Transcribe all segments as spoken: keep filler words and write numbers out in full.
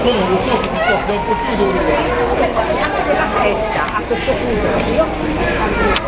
Non lo so, non so, sei un pochino dove. Anche della festa, a questo punto. Io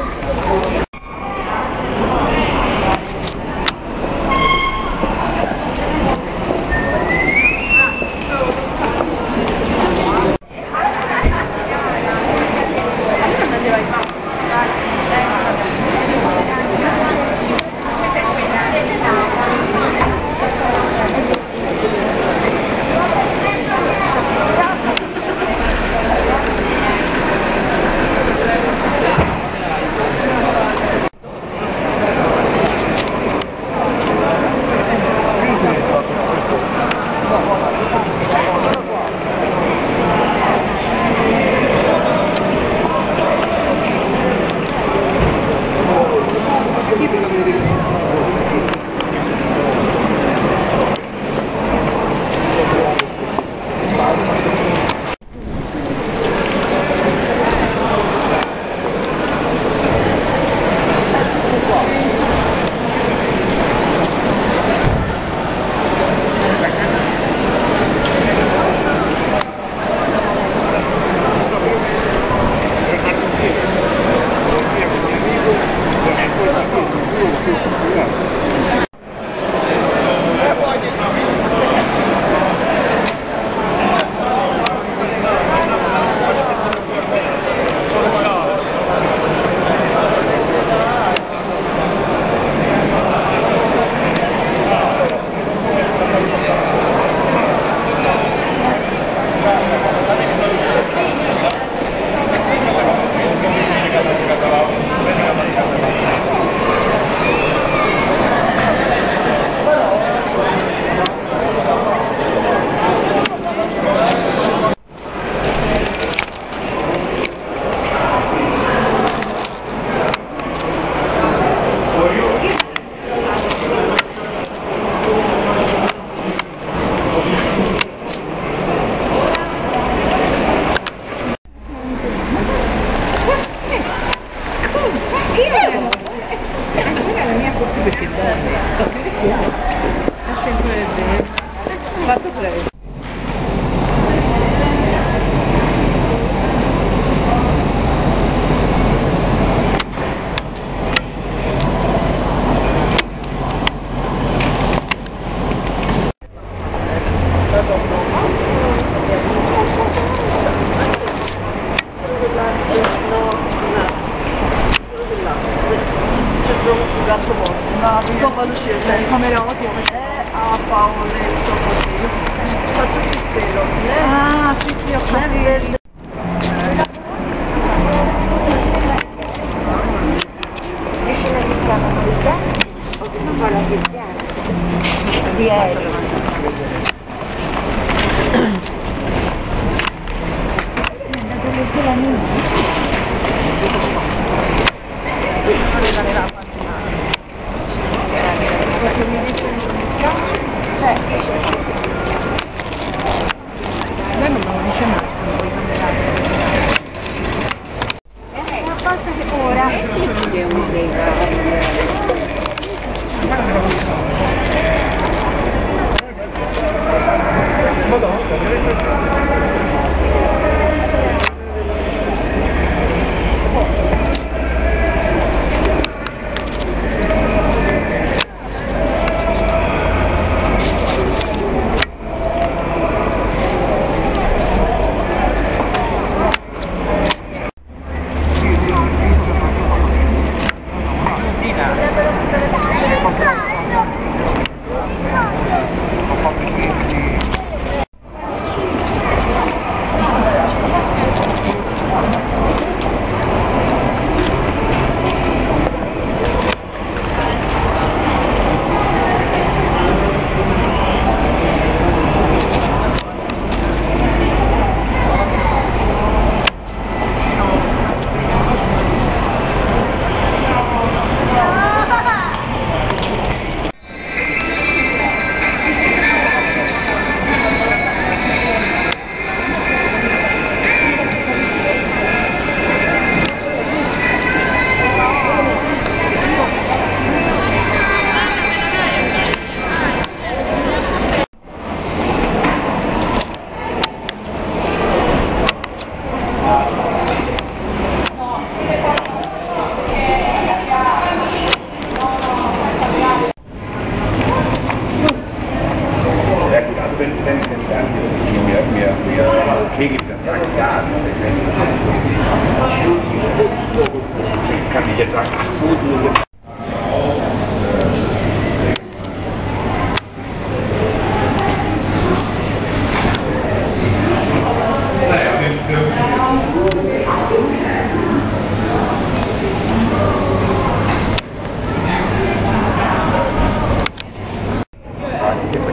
fatto presto. Insomma l'uscire, sei camera come è a Paolo così. Fatto il pelo. Ah, sì sì, ho capito. Riesci a iniziare con il o che non fa la cristiana? Di aereo. È andato lì con la mia. Perché mi dice cioè lei non me lo dice mai è una cosa che ora è okay gibt, dann sage ich ja. Ich kann nicht jetzt sagen, ach so, du jetzt.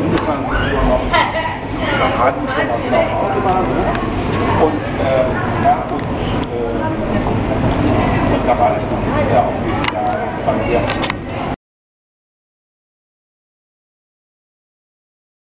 Und äh,